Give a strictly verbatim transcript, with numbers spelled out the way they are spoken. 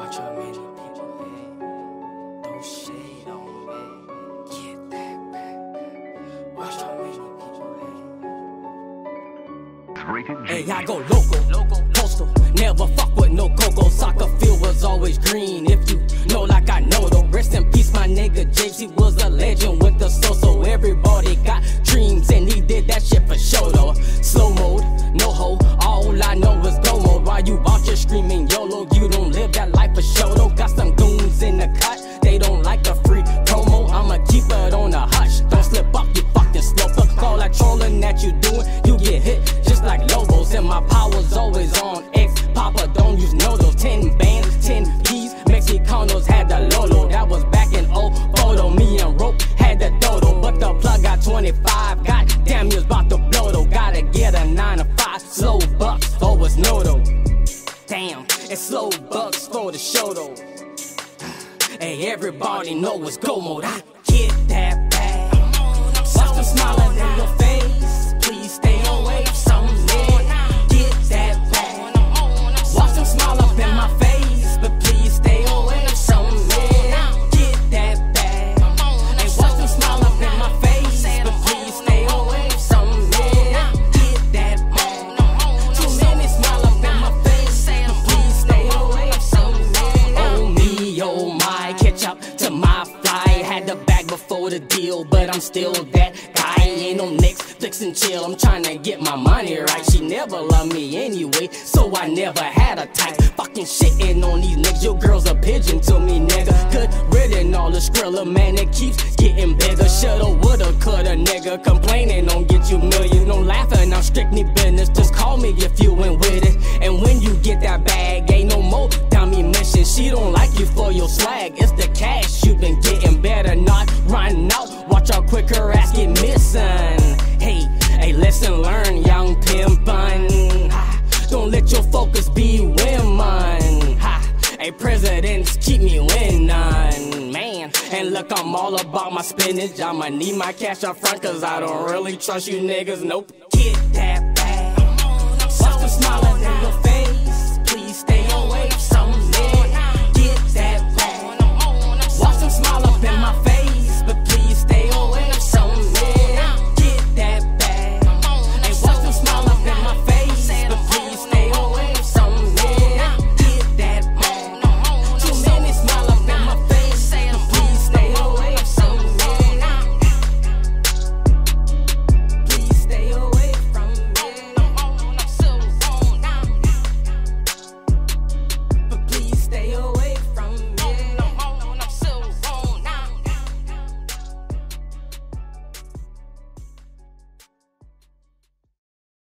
Watch how many people hate. Throw shade on me. Get that back. Watch how many people hate. Hey, I go local, local, postal. Never fuck with no cocoa. Soccer field was always green. If you know, like I know though. Rest in peace, my nigga J C was a legend with the soul. So everybody got dreams, and he did that shit for show though. Slow mode, no ho. All I know is go mode. While you out here screaming YOLO, you don't live that life for show though. Got some goons in the cut, they don't like the free promo. I'ma keep it on the hush. Don't slip up, you fucking sloper. All that trolling that you doing, you get hit just like Lobos. And my power's always on X. Papa don't use no those ten bands, ten keys. Mexicanos had the Lolo. That was back in old photo. Me and Rope had the Dodo, but the plug got twenty-five. God damn, you was about to blow though. Gotta get a nine to five. Slow bucks, oh it's no though. Damn, it's slow bucks for the show though. Hey, everybody know it's go mode. I get that bag. Watch them smiling in your face. Please stay away from me. Get that bag. Watch them smile up in my face, but please stay away from me. Get that bag. Hey, watch them smile up in my face, but please stay away from me. Get that bag. Too many smile up in my face, but please stay away from me. Oh me, oh my, catch up to my fly. Had the bag before the deal, but I'm still that guy. Ain't no Netflix and chill, I'm tryna get my money right. She never loved me anyway, so I never had a type. Fucking shitting on these niggas, your girl's a pigeon to me, nigga. Good ridden all the skrilla, man, it keeps getting bigger. Shoulda, woulda, coulda, nigga. Complaining don't get you millions, no laughing, I'm strictly business. Just call me if you went with it. And when you get that bag, ain't no more dummy mission. She don't like you for your swag, it's the cash you been getting. Better not run out, watch how quick her ass get missing. Hey, hey, lesson learned, young pimpin'. Ha, don't let your focus be women. Ha, hey, presidents keep me winning, man. And look, I'm all about my spinach. I'ma need my cash up front, cause I don't really trust you niggas, nope.